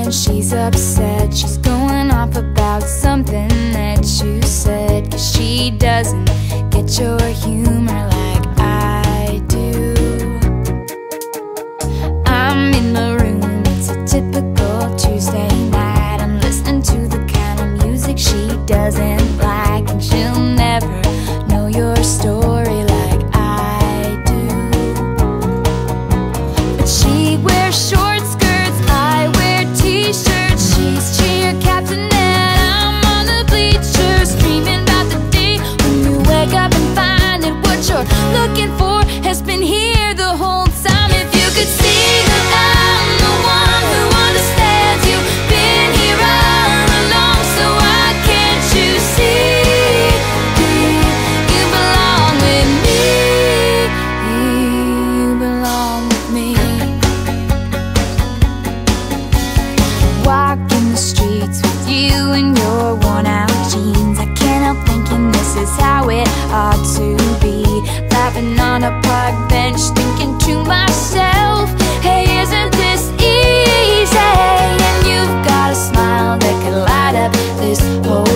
when she's upset. She's going off about something that you said, 'cause she doesn't get your humor like I do. I'm in the room, it's a typical Tuesday night. I'm listening to the kind of music she doesn't like, and she'll never know your story like I do. But she wears short skirts, I wear t-shirts. She's cheer captain and I'm on the bleachers, dreaming about the day when you wake up and find that what you're looking for has been here the whole time. If you could see that I'm the one who understands, you've been here all along, so why can't you see you belong with me? You belong with me. Walking the streets with you in your worn out jeans, I can't help thinking this is how it ought to be. Laughing on a park bench, thinking to myself, hey, isn't this easy? And you've got a smile that could light up this whole